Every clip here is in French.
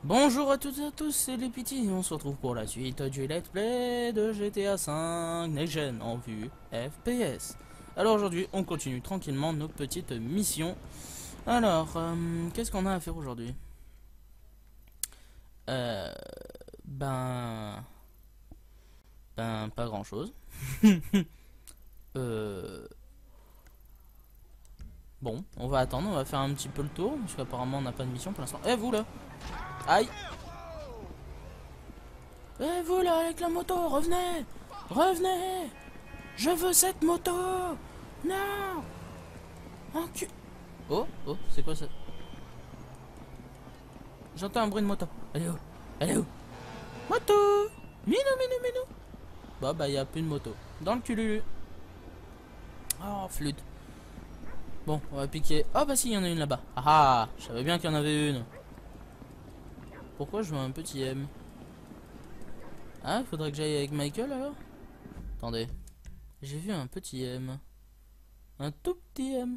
Bonjour à toutes et à tous, c'est les Petits, on se retrouve pour la suite du Let's Play de GTA 5 Next Gen en vue FPS. Alors aujourd'hui, on continue tranquillement nos petites missions. Alors, qu'est-ce qu'on a à faire aujourd'hui? Euh, ben... pas grand chose. euh, bon, on va attendre, on va faire un petit peu le tour, parce qu'apparemment on n'a pas de mission pour l'instant. Eh vous là! Aïe! Eh vous là avec la moto, revenez! Revenez! Je veux cette moto! Non! Encu... Oh, oh, c'est quoi ça? J'entends un bruit de moto. Elle est où? Elle est où? Moto! Minou, minou, minou! Bah, y a plus de moto. Dans le cululu. Oh, flûte. Bon, on va piquer. Oh, bah si, y en a une là-bas. Ah ah! Je savais bien qu'il y en avait une. Pourquoi je vois un petit M? Ah, faudrait que j'aille avec Michael alors? Attendez. J'ai vu un petit M. Un tout petit M.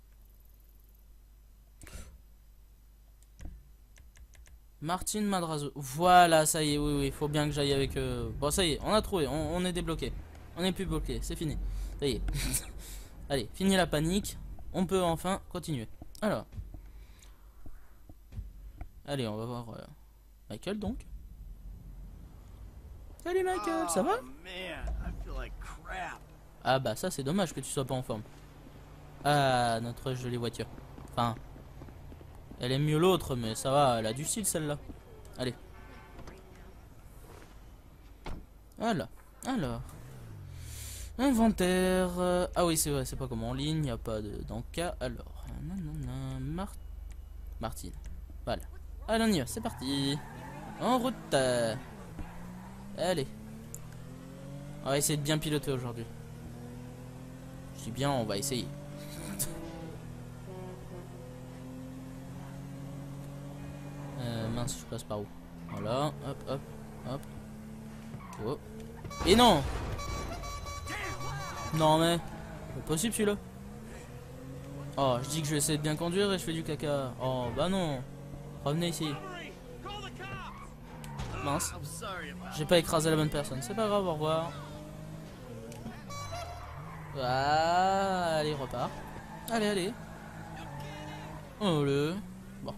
Martine Madrazo. Voilà, ça y est, oui, il faut bien que j'aille avec eux. Bon, ça y est, on a trouvé, on est débloqué. On n'est plus bloqué, c'est fini. Ça y est. Allez, fini la panique. On peut enfin continuer. Alors. Allez, on va voir Michael donc. Salut Michael, ça va? Ah bah ça c'est dommage que tu sois pas en forme. Ah, notre jolie voiture. Enfin, elle est mieux l'autre, mais ça va, elle a du style celle-là. Allez. Voilà. Alors. Inventaire. Ah oui, c'est vrai, c'est pas comme en ligne, il n'y a pas d'encas. Alors. Martine. Voilà. Allez, on y va, c'est parti. En route. Allez. On va essayer de bien piloter aujourd'hui. Je dis bien, on va essayer. Mince, je passe par où? Voilà, hop, hop, hop. Oh. Et non! Non mais, c'est possible celui-là. Oh, je dis que je vais essayer de bien conduire et je fais du caca. Oh, bah non. Revenez ici. Mince. J'ai pas écrasé la bonne personne. C'est pas grave, au revoir. Ah, allez, repart. Allez, allez. Oh le. Bon.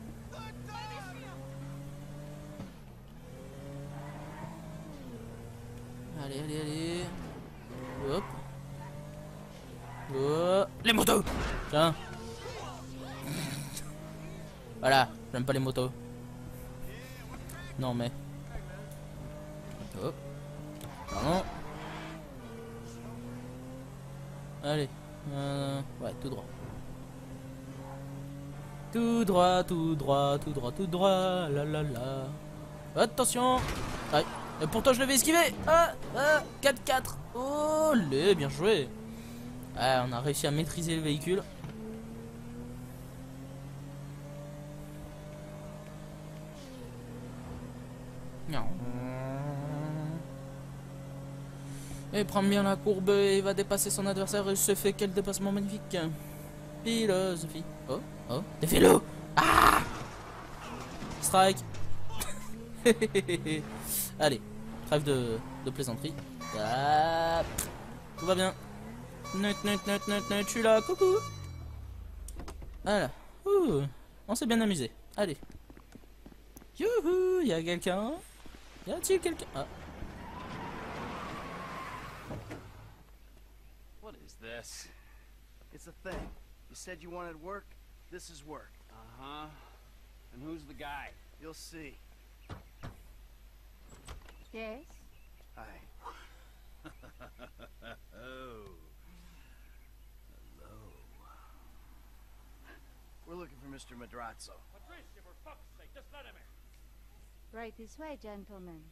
Allez, allez, allez. Hop. Oh. Les motos. Tiens. Voilà, j'aime pas les motos. Non mais. Oh. Pardon. Allez. Ouais, tout droit. Tout droit, tout droit, tout droit, tout droit. La la la. Attention. Aïe. Et pourtant je l'avais esquivé. Ah, 4-4. Oh, les, bien joué. Ah, on a réussi à maîtriser le véhicule. Et prend bien la courbe et va dépasser son adversaire et se fait quel dépassement magnifique. Philosophie. Oh, oh, des vélos. Ah, strike. Allez, trêve de plaisanterie. Ah, tout va bien. Net, net, net, net, net, je suis là, coucou. Voilà. Ouh, on s'est bien amusé. Allez. Youhou, y'a quelqu'un? Y a-t-il quelqu'un? Ah. What is this? It's a thing. You said you wanted work? This is work. Uh-huh. And who's the guy? You'll see. Yes? Hi. Oh. Hello. We're looking for Mr. Madrazo. Patricia, for fuck's sake, just let him in. Right this way, gentlemen.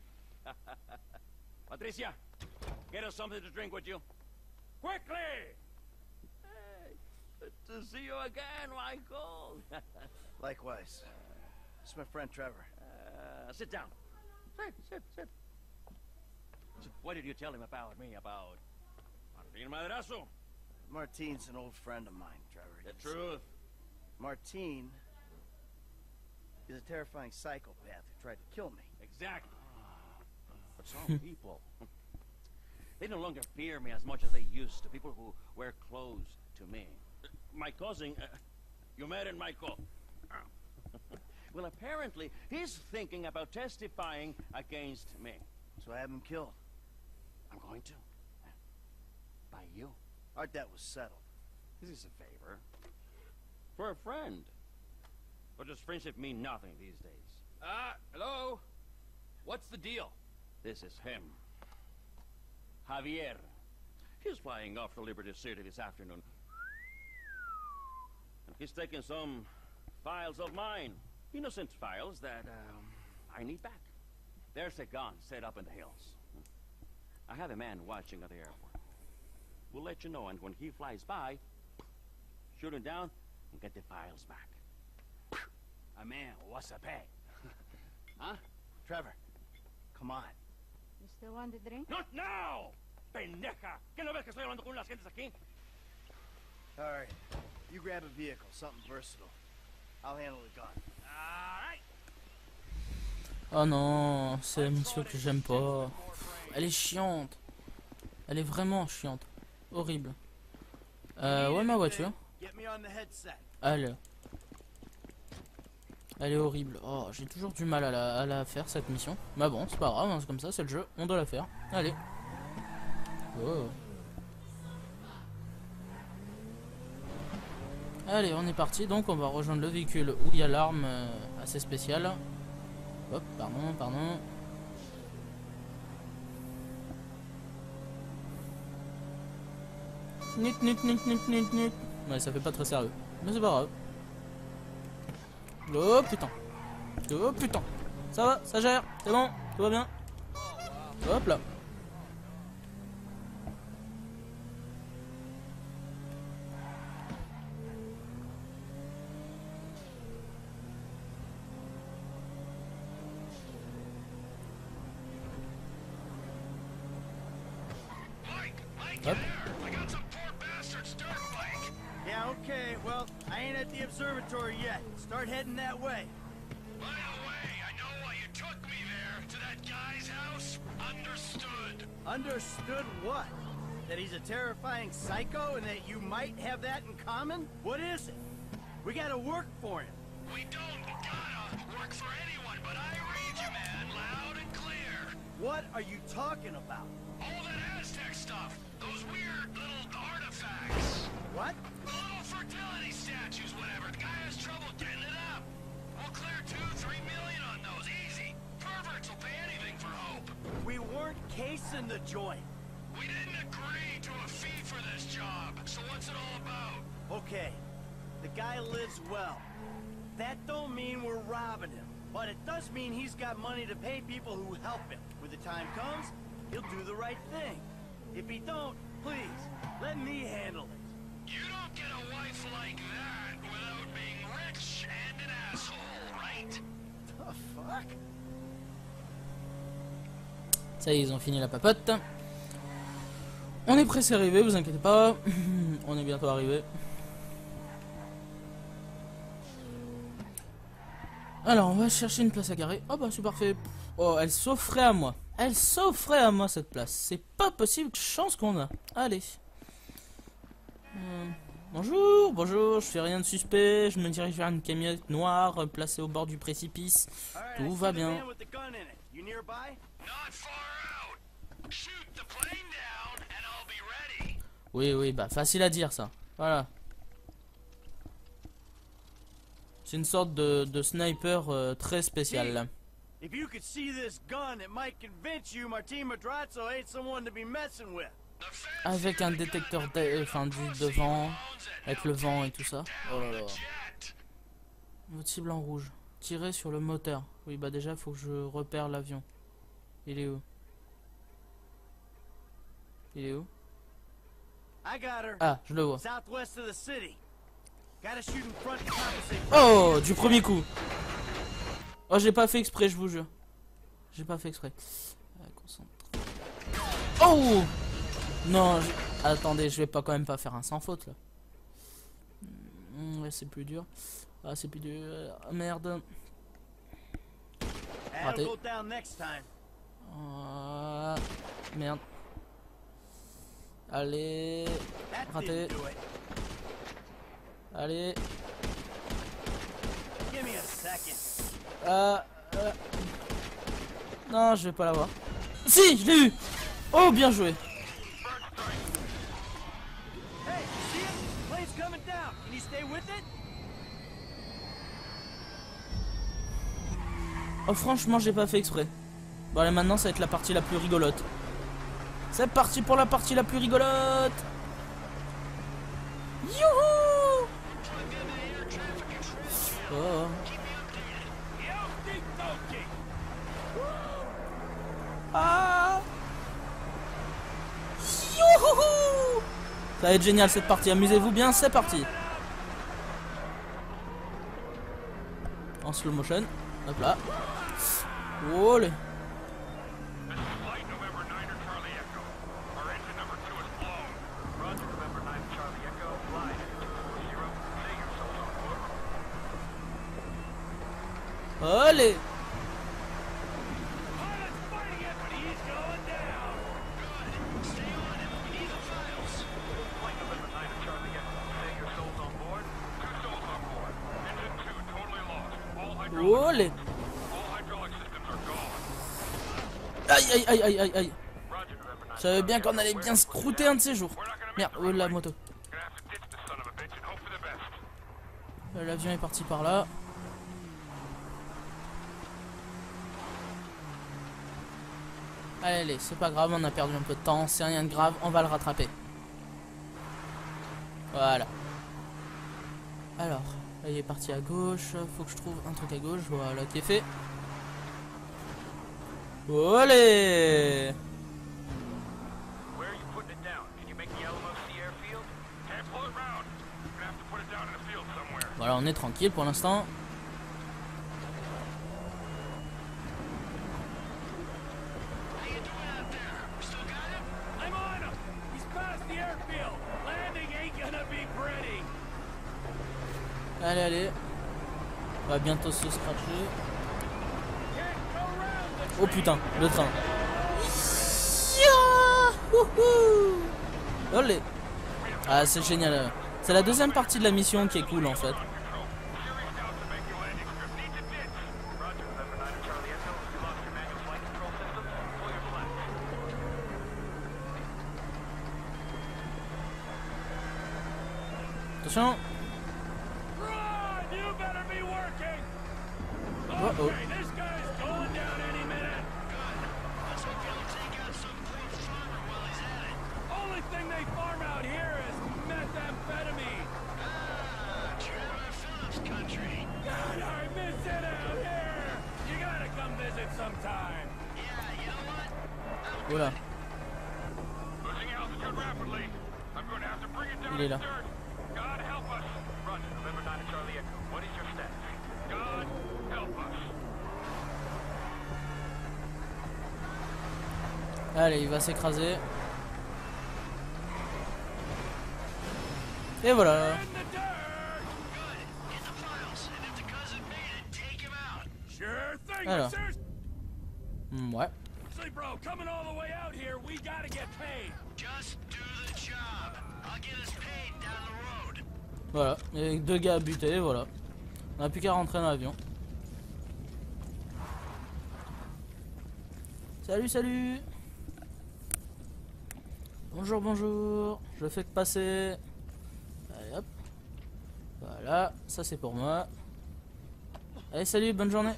Patricia, get us something to drink, would you? Quickly! Hey, good to see you again, Michael. Likewise. This is my friend Trevor. Sit down. Sit. So what did you tell him about me, about Martin Madrazo? Martine's an old friend of mine, Trevor. The truth. Martine He's a terrifying psychopath who tried to kill me. Exactly. But some people, they no longer fear me as much as they used to. People who wear clothes to me. My cousin, you met in Michael. Well, apparently, he's thinking about testifying against me. So I have him killed. I'm going to. By you. Our debt was settled. This is a favor. For a friend. But does friendship mean nothing these days? Hello? What's the deal? This is him. Javier. He's flying off to Liberty City this afternoon. And he's taking some files of mine. Innocent files that, I need back. There's a gun set up in the hills. I have a man watching at the airport. We'll let you know, and when he flies by, shoot him down and get the files back. A man, what's a pay? Huh? Trevor, come on. You still want the drink? Not now! Pendeja! ¿Qué no ves que estoy hablando con las gentes aquí? All right, you grab a vehicle, something versatile. I'll handle the gun. Oh non, c'est la mission que j'aime pas. Elle est chiante. Elle est vraiment chiante. Horrible. Ouais, ma voiture. Get me on the headset. Elle est horrible. Oh, j'ai toujours du mal à la faire cette mission. Mais bon, c'est pas grave, hein, c'est comme ça, c'est le jeu. On doit la faire. Allez. Oh. Allez, on est parti. Donc, on va rejoindre le véhicule où il y a l'arme assez spéciale. Hop, pardon. Nut. Ouais, ça fait pas très sérieux. Mais c'est pas grave. Oh putain. Ça va, ça gère. C'est bon, tout va bien. Hop là. Hop. Yeah, okay, well, I ain't at the observatory yet. Start heading that way. By the way, I know why you took me there, to that guy's house. Understood. Understood what? That he's a terrifying psycho and that you might have that in common? What is it? We gotta work for him. We don't gotta work for anyone, but I read you, man, loud and clear. What are you talking about? All that Aztec stuff, those weird little artifacts. What? The little fertility statues, whatever. The guy has trouble getting it up. We'll clear 2-3 million on those, easy. Perverts will pay anything for hope. We weren't casing the joint. We didn't agree to a fee for this job, so what's it all about? Okay, the guy lives well. That don't mean we're robbing him, but it does mean he's got money to pay people who help him. When the time comes, he'll do the right thing. If he don't, please, let me handle it. You don't get a wife like that without being rich and an asshole, right? The fuck? Ça y est, ils ont fini la papote. On est pressé d'arriver, vous inquiétez pas. On est bientôt arrivé. Alors, on va chercher une place à garer. Oh bah c'est parfait. Oh, elle s'offrait à moi. Elle s'offrait à moi cette place. C'est pas possible. Chance qu'on a. Allez. Bonjour. Je fais rien de suspect. Je me dirige vers une camionnette noire placée au bord du précipice. All right, Tout I va see the bien. man with the gun in it. You nearby? Not far out. Shoot the plane down and I'll be ready. Oui, bah facile à dire ça. Voilà. C'est une sorte de sniper très spécial. If you could see this gun, it might convince you Martin Madrazo ain't someone to be messing with. The feds Avec here un to get détecteur the enfin du proceeds devant, loans and avec le help vent take et tout ça. down Oh là là. the jet. Votre cible en rouge. Tirer sur le moteur. Oui, bah déjà, faut que je repère l'avion. Il est où? I got her. Ah, je le vois. Southwest of the city. Gotta shoot in front to compensate. Oh, du premier coup. Oh, j'ai pas fait exprès, je vous jure. J'ai pas fait exprès. Concentre. Oh non, attendez, je vais pas quand même pas faire un sans faute là. Ouais, c'est plus dur. Ah, c'est plus dur. Ah, merde. Raté. That'll go down next time. Merde. Allez. That Raté. didn't do it. Allez. Give me a second. Non, je vais pas l'avoir. Si, je l'ai eu. Oh, bien joué. Hey, you see it? Plane's coming down. Can you stay with it? Oh, franchement, j'ai pas fait exprès. Bon, allez, maintenant, ça va être la partie la plus rigolote. C'est parti pour la partie la plus rigolote. Youhou! Oh. Ah! Youhou! Ça va être génial cette partie, amusez-vous bien, c'est parti. En slow motion, hop là. Oh les. Allez! Olé! Aïe aïe aïe aïe aïe aïe! Je savais bien qu'on allait bien se croûter un de ces jours. Merde, oh la moto. L'avion est parti par là. Allez, c'est pas grave, on a perdu un peu de temps, c'est rien de grave, on va le rattraper. Voilà. Alors, là, il est parti à gauche, faut que je trouve un truc à gauche, voilà qui est fait. Allez! Voilà, on est tranquille pour l'instant. Allez, allez. On va bientôt se scratcher. Oh putain, le train. Allez. Ah, c'est génial. C'est la deuxième partie de la mission qui est cool en fait. Attention. Oh oh. Voilà. Il est là. Allez, il va s'écraser. Et voilà. Alors. Ouais. Voilà, et deux gars à buter, voilà. On n'a plus qu'à rentrer dans l'avion. Salut, salut. Bonjour, bonjour. Je fais que passer. Allez, hop. Voilà, ça c'est pour moi. Allez, salut, bonne journée.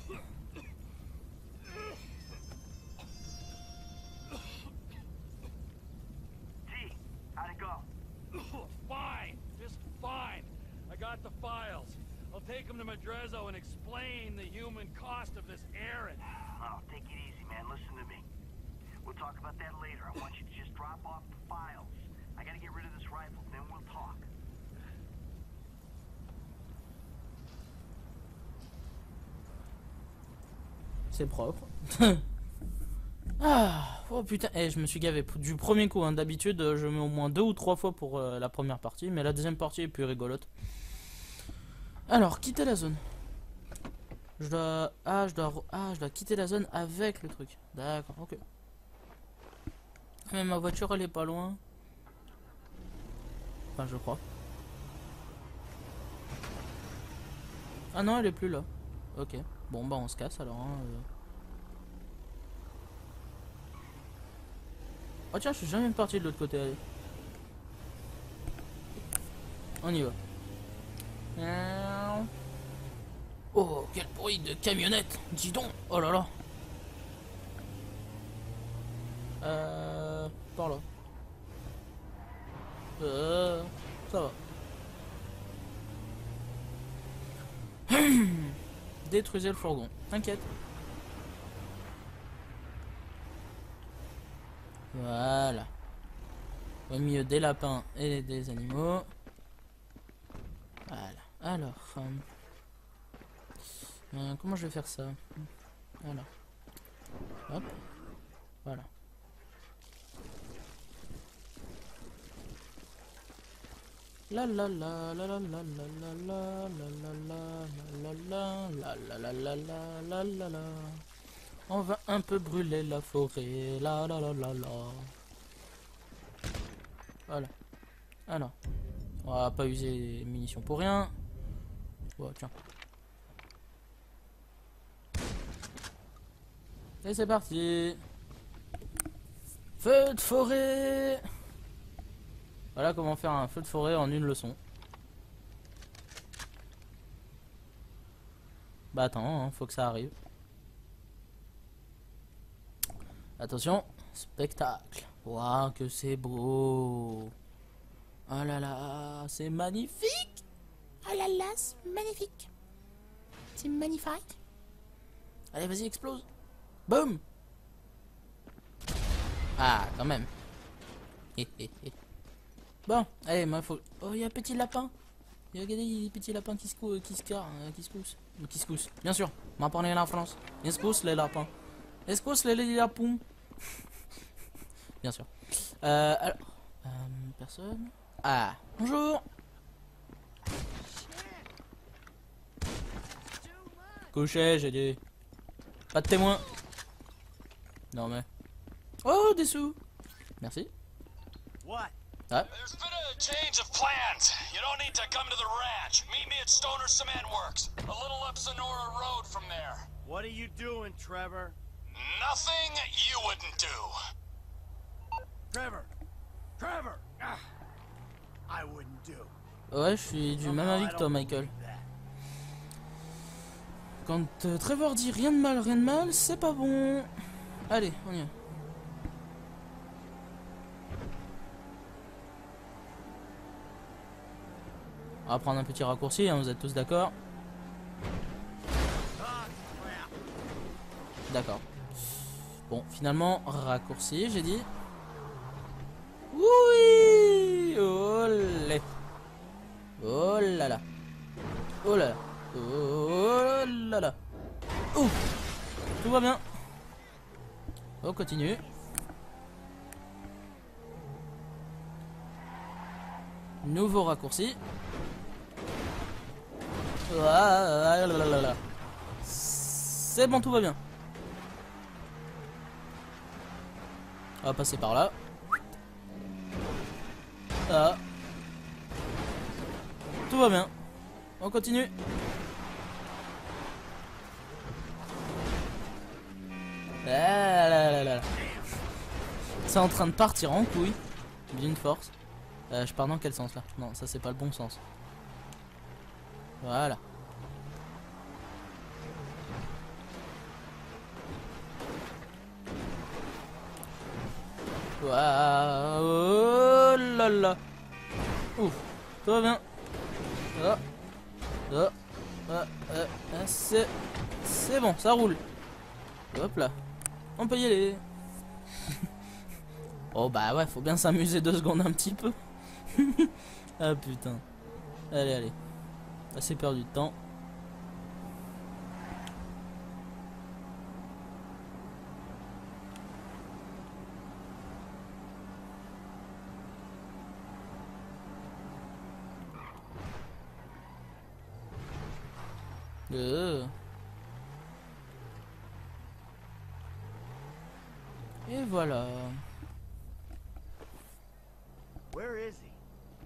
The files. I'll take them to Madrezzo and explain the human cost of this errand. Oh, take it easy, man. Listen to me. We'll talk about that later. I want you to just drop off the files. I gotta get rid of this rifle, then we'll talk. C'est propre. Ah, oh putain, je me suis gavé du premier coup. Hein. D'habitude, je mets au moins 2 ou 3 fois pour la première partie, mais la deuxième partie est plus rigolote. Alors, quitter la zone. Je dois... Ah, je dois quitter la zone avec le truc. D'accord, ok. Mais ma voiture, elle est pas loin. Enfin, je crois. Ah non, elle est plus là. Ok. Bon, bah on se casse alors. Hein, Oh tiens, je suis jamais parti de l'autre côté. Allez. On y va. Oh, quel bruit de camionnette. Dis donc. Oh là là. Par là. Ça va. Détruisez le fourgon. T'inquiète. Voilà. Au milieu des lapins et des animaux. Voilà. Alors. Comment je vais faire ça? Voilà. Hop. Voilà. La la la la la la la la la la la la la la la la la la la. On va un peu brûler la forêt. La la la la la. Voilà. Alors. On va pas user les munitions pour rien. Bon, tiens. Et c'est parti. Feu de forêt. Voilà comment faire un feu de forêt en une leçon. Bah attends, hein, faut que ça arrive. Attention, spectacle. Waouh, que c'est beau. Oh là là, c'est magnifique. Oh là là, c'est magnifique. C'est magnifique. Allez, vas-y, explose. Boum. Ah, quand même. Bon, allez, moi faut... Oh, il y a un petit lapin. Regardez, il y a des petits lapins qui se poussent. Bien sûr, on va parler en France. Ils se poussent, les lapins. Ils se poussent, les lapins. Bien sûr. Alors... personne... Ah, bonjour. Couchez, j'ai dit. Pas de témoin. Non mais... Oh, des sous. Merci. What? Ah. There's been a change of plans. You don't need to come to the ranch. Meet me at Stoner Cement Works, a little up Sonora Road from there. What are you doing, Trevor? Nothing you wouldn't do. Trevor! Trevor! Ah, I wouldn't do. Ouais, je suis du même avis que toi, Michael. Quand Trevor dit rien de mal, c'est pas bon. Allez, on y va. On va prendre un petit raccourci, hein, vous êtes tous d'accord? D'accord. Bon, finalement, raccourci, j'ai dit. Oui. Olé. Oh là là. Oh là là. Oh là là. Ouh. Tout va bien. On continue. Nouveau raccourci. C'est bon, tout va bien. On va passer par là. Ah. Tout va bien. On continue. C'est en train de partir en couille. D'une force. Je pars dans quel sens là? Non, ça c'est pas le bon sens. Voilà. Waouh. Oh là là. Ouf. Tout va bien. Oh. C'est bon, ça roule. Hop là. On peut y aller. Oh bah ouais, faut bien s'amuser 2 secondes un petit peu. Ah putain. Allez. Assez perdu de temps. Et voilà. Where is he?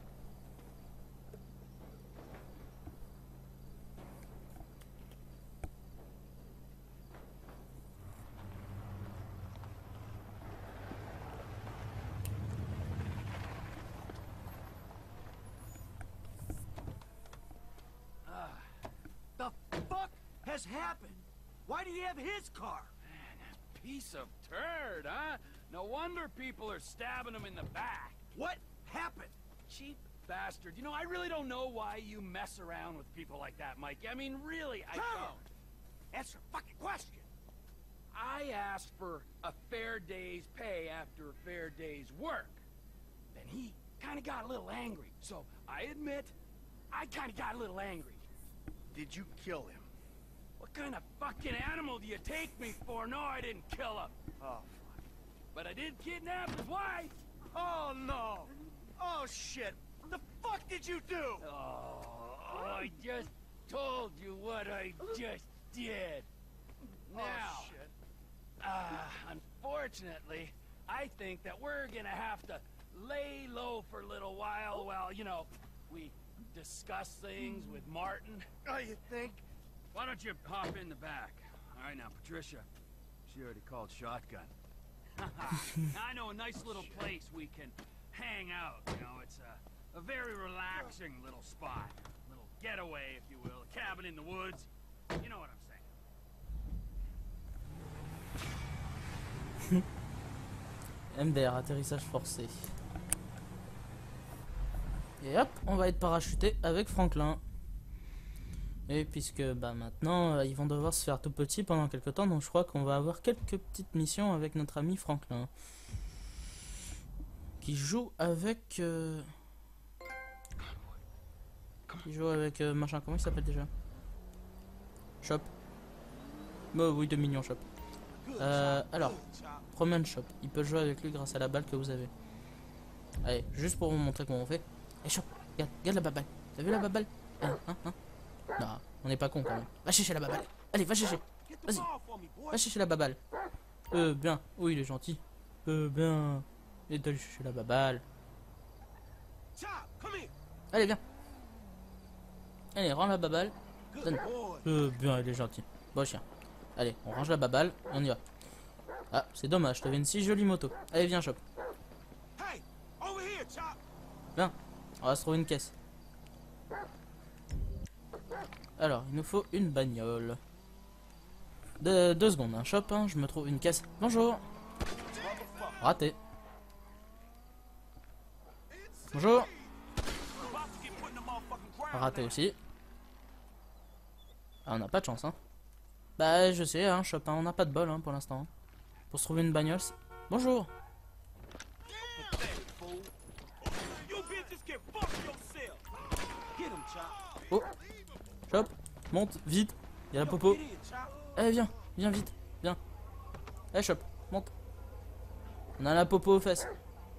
The fuck has happened? Why do you have his car? Piece of turd, huh? No wonder people are stabbing him in the back. What happened? Cheap bastard. You know, I really don't know why you mess around with people like that, Mike. I mean, really, I Trevor! don't. Answer a fucking question. I asked for a fair day's pay after a fair day's work. Then he kind of got a little angry. So, I admit, I kind of got a little angry. Did you kill him? What kind of fucking animal do you take me for? No, I didn't kill him. Oh, But I did kidnap his wife. oh no! Oh shit! The fuck did you do? Oh, I just told you what I just did. Now, Oh shit! unfortunately, I think that we're gonna have to lay low for a little while, you know, we discuss things with Martin. Oh, you think? Why don't you hop in the back? All right, now, Patricia, she already called shotgun. I know a nice little place we can hang out, you know, it's a very relaxing little spot. A little getaway, if you will, a cabin in the woods. You know what I'm saying. MDR, atterrissage forcé. Et hop, on va être parachuté avec Franklin. Et puisque bah maintenant ils vont devoir se faire tout petit pendant quelques temps, donc je crois qu'on va avoir quelques petites missions avec notre ami Franklin. Qui joue avec... machin, comment il s'appelle déjà? Shop. Bah oui, Dominion Shop. Alors, Roman Shop, il peut jouer avec lui grâce à la balle que vous avez. Allez, juste pour vous montrer comment on fait. Et Shop, regarde la baballe. T'as vu la baballe? Hein? Non, on n'est pas con quand même. Va chercher la baballe. Allez, va chercher. Vas-y. Va chercher la baballe. Bien. Oui, il est gentil. Bien. Et d'aller chercher la baballe. Allez, viens. Allez, rends la baballe. Donne. Bien, il est gentil. Bon chien. Allez, on range la baballe. On y va. Ah, c'est dommage. T'avais une si jolie moto. Allez, viens, Chop. Viens. On va se trouver une caisse. Alors, il nous faut une bagnole. 2 secondes, hein. Shop, hein, je me trouve une caisse. Bonjour. Raté. Bonjour. Raté aussi. Ah, on n'a pas de chance, hein. Bah, je sais, hein, Shop, hein, on n'a pas de bol, hein, pour l'instant. Pour se trouver une bagnole. Bonjour. Oh. Chop, monte, vite. Il y a la popo. Allez, viens, viens vite, viens. Allez, Chop, monte. On a la popo aux fesses.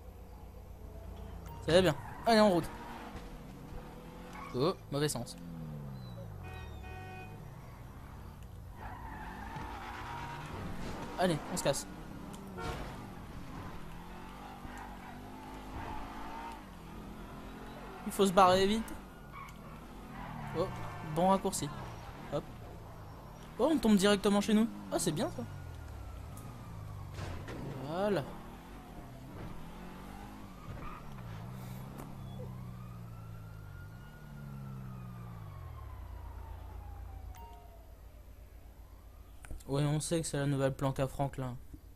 Ça va bien. Allez, en route. Oh, mauvais sens. Allez, on se casse. Il faut se barrer vite. Oh, bon raccourci. Hop. Oh, on tombe directement chez nous. Ah, c'est bien ça. Voilà. Ouais, on sait que c'est la nouvelle planque à Franklin.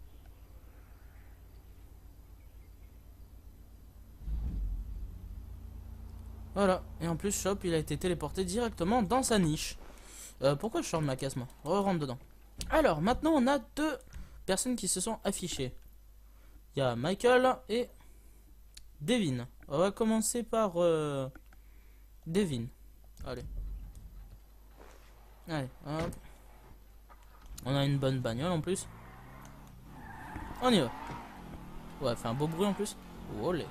Voilà, et en plus Shop il a été téléporté directement dans sa niche. Pourquoi je sors de ma caisse moi? Rentre dedans. Alors maintenant on a 2 personnes qui se sont affichées. Il y a Michael et Devin. On va commencer par Devin. Allez. Allez, hop. On a une bonne bagnole en plus. On y va. Ouais, fait un beau bruit en plus. Olé.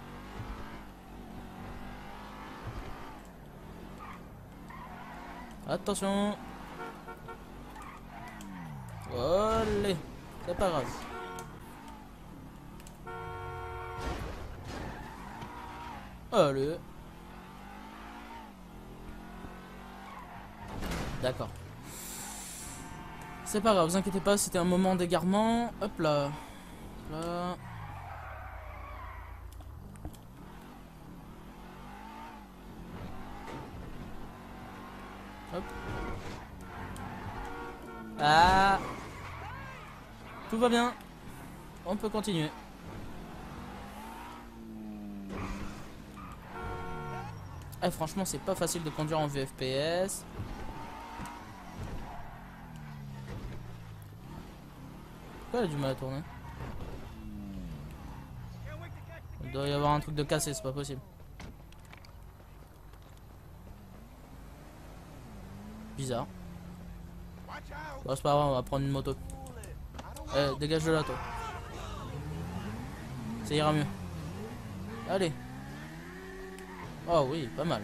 Attention. Olé. C'est pas grave. Allez. D'accord. C'est pas grave, vous inquiétez pas, c'était un moment d'égarement. Hop là. Là. Hop. Ah. Tout va bien. On peut continuer. Eh, franchement, c'est pas facile de conduire en VFPS. Pourquoi elle a du mal à tourner? Il doit y avoir un truc de cassé, c'est pas possible. Bizarre. Bon, c'est pas grave, on va prendre une moto. Eh, dégage de là, toi. Ça ira mieux. Allez. Oh oui, pas mal.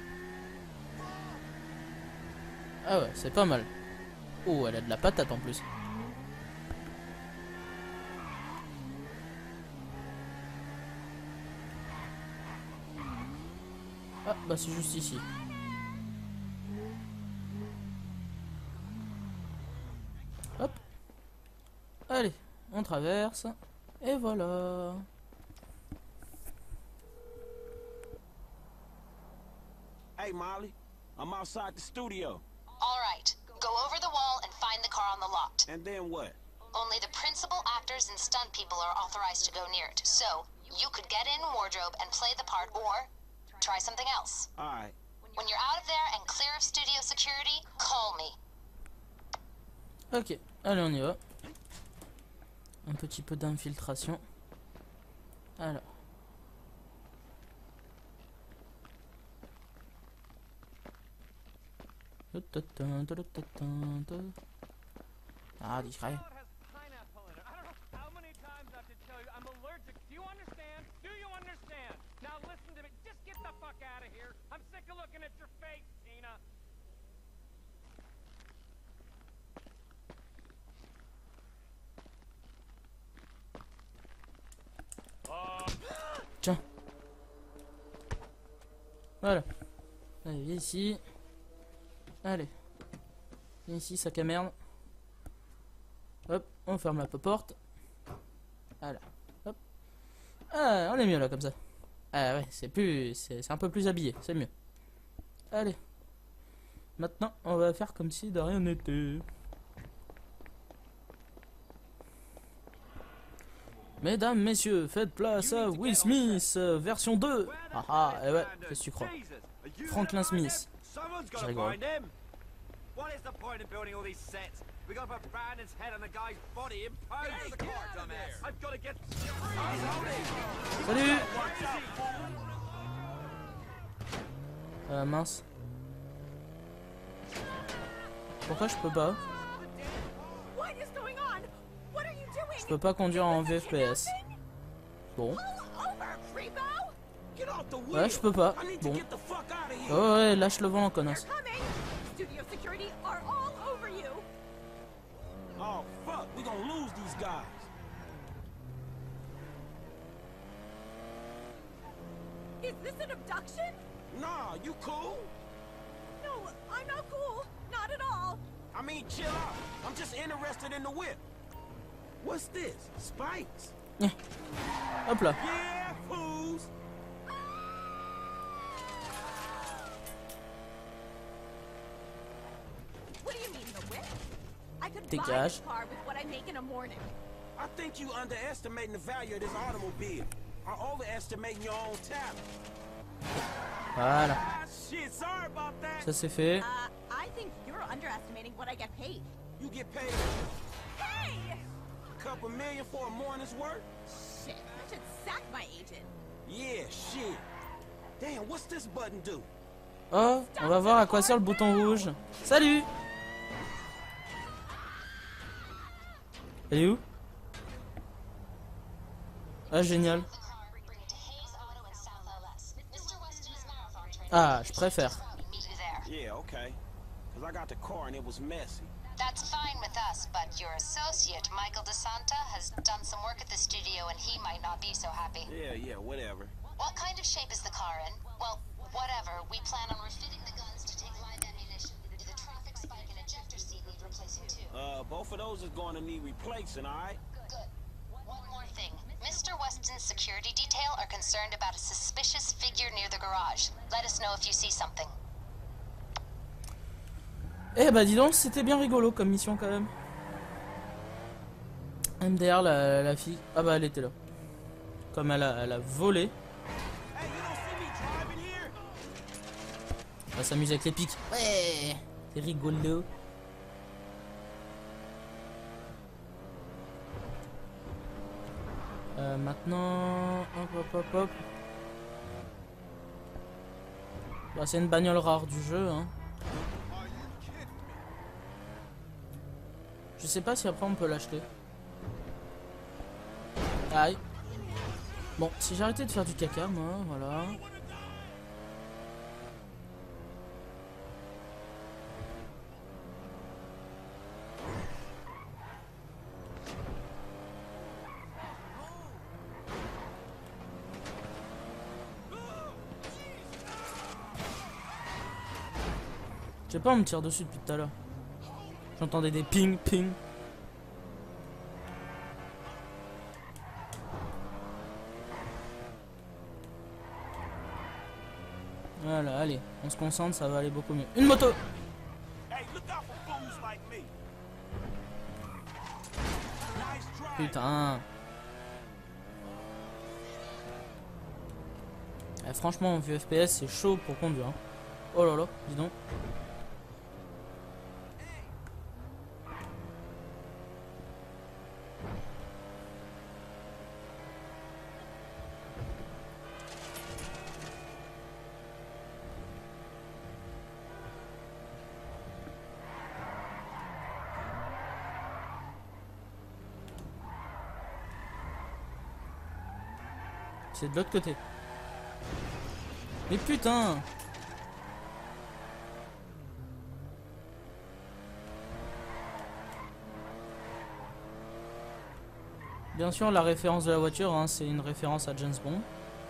Ah ouais, c'est pas mal. Oh, elle a de la patate en plus. Ah, bah c'est juste ici. Hop. Allez, on traverse. Et voilà. Hey, Molly, I'm outside the studio. All right. Go over the wall and find the car on the lot. And then what? Only the principal actors and stunt people are authorized to go near it. So, you could get in wardrobe and play the part or try something else. All right. When you're out of there and clear of studio security, call me. Ok, allez on y va. Un petit peu d'infiltration. Alors. Ah, discret. Tiens. Voilà. Allez, viens ici. Allez. Viens ici, sac à merde. Hop, on ferme la porte. Voilà. Hop. Ah, on est mieux là comme ça. Ah ouais, c'est plus. C'est un peu plus habillé, c'est mieux. Allez. Maintenant, on va faire comme si de rien n'était. Mesdames, messieurs, faites place à Will Smith, version 2. Ah ah, eh ouais, qu'est-ce que tu crois? Franklin Smith. Je rigole. What is the point of building all these sets? We gotta put Brandon's head on the guy's body in post. Hey, the car, dumbass. I've gotta get. Salut. Mince. Pourquoi je peux pas? Je peux pas conduire en VFPS. Bon. Ouais, je peux pas. Bon. Oh ouais, lâche le volant, connasse. Oh, fuck, we gonna lose these guys. Is this an abduction? Nah, you cool? No, I'm not cool. Not at all. I mean, chill out. I'm just interested in the whip. What's this? Spikes? Hop là. Yeah, fools. What do you mean, the whip? I could buy Dégage. this car with what I make in a morning. I think you underestimating the value of this automobile. Or overestimating your own talent. Voilà. Ah, shit, sorry about that. Ça c'est fait. I think you're underestimating what I get paid. You get paid Hey! a couple million for a morning's work? Shit, I should sack my agent. Yeah, shit. Damn, what's this button do? Oh, on va voir à quoi sert le bouton rouge. Salut. Elle est où? Ah, génial. Ah, je préfère. Yeah, okay. Cause I got the car and it was messy. That's fine with us, but your associate, Michael DeSanta, has done some work at the studio and he might not be so happy. Yeah, whatever. What kind of shape is the car in? Well, whatever. We plan on refitting the guns to take live ammunition. The traffic spike and ejector seat need replacing too. Both of those is going to need replacing, all right? Good. One more thing. Mr. Weston's security detail are concerned about a suspicious figure near the garage. Let us know if you see something. Eh bah dis donc, c'était bien rigolo comme mission quand même. MDR, la fille... Ah bah elle était là. Comme elle a volé. On va s'amuser avec les pics. Ouais, c'est rigolo. Maintenant... Hop. Bah, c'est une bagnole rare du jeu, hein. Je sais pas si après on peut l'acheter. Aïe. Bon, si j'arrêtais de faire du caca, moi, voilà. Je sais pas, on me tire dessus depuis tout à l'heure. J'entendais des ping. Voilà, allez, on se concentre, ça va aller beaucoup mieux. Une moto! Putain! Franchement, en vue FPS, c'est chaud pour conduire. Hein. Oh là là, dis donc. C'est de l'autre côté. Mais putain! Bien sûr, la référence de la voiture, hein, c'est une référence à James Bond.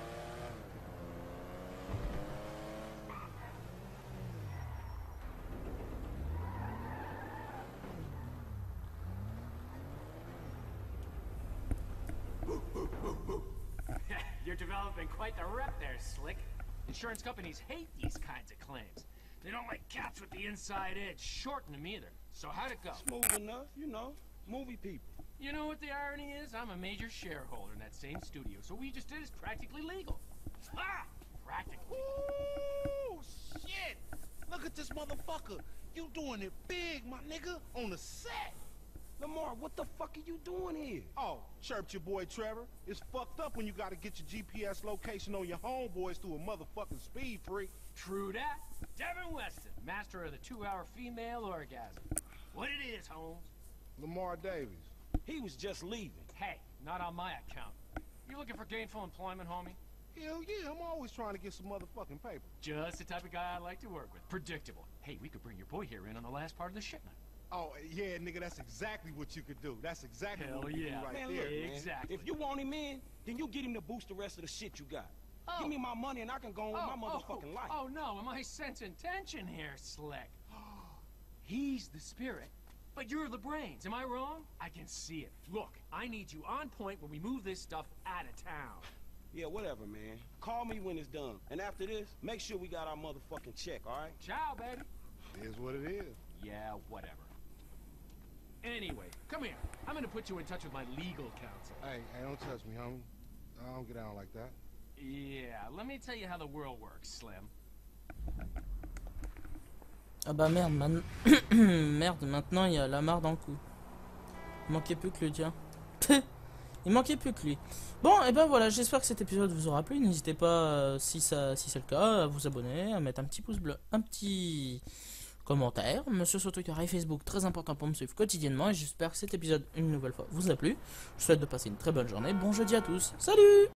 You're developing quite the rep there, Slick. Insurance companies hate these kinds of claims. They don't like cats with the inside edge, shorten them either. So how'd it go? Smooth enough, you know. Movie people. You know what the irony is? I'm a major shareholder in that same studio, so what we just did is practically legal. Ah! Practically. Ooh, shit! Look at this motherfucker. You doing it big, my nigga, on the set. Lamar, what the fuck are you doing here? Oh, chirped your boy Trevor. It's fucked up when you gotta get your GPS location on your homeboys through a motherfucking speed freak. True that. Devin Weston, master of the 2-hour female orgasm. What it is, Holmes? Lamar Davies. He was just leaving. Hey, not on my account. You looking for gainful employment, homie? Hell yeah, I'm always trying to get some motherfucking paper. Just the type of guy I like to work with. Predictable. Hey, we could bring your boy here in on the last part of the shipment. Oh, yeah, nigga, that's exactly what you could do. That's exactly Hell what you yeah. do right Man, there, look, man. Exactly. If you want him in, then you get him to boost the rest of the shit you got. Oh. Give me my money and I can go on with my motherfucking life. Oh no, am I sensing tension here, Slick? He's the spirit, but you're the brains. Am I wrong? I can see it. Look, I need you on point when we move this stuff out of town. Yeah, whatever, man. Call me when it's done. And after this, make sure we got our motherfucking check, all right? Ciao, baby. It is what it is. Yeah, whatever. Anyway, come here. I'm gonna put you in touch with my legal counsel. Hey, don't touch me, homie. I don't get down like that. Yeah, let me tell you how the world works, Slim. Ah bah merde, merde, maintenant il y a Lamar dans le coup. Il manquait plus que le tien. Il manquait plus que lui. Bon, et ben voilà, j'espère que cet épisode vous aura plu. N'hésitez pas, si c'est le cas, à vous abonner, à mettre un petit pouce bleu, un petit commentaire. Monsieur sur Twitter et Facebook, très important pour me suivre quotidiennement. Et j'espère que cet épisode, une nouvelle fois, vous a plu. Je vous souhaite de passer une très bonne journée. Bon jeudi à tous. Salut!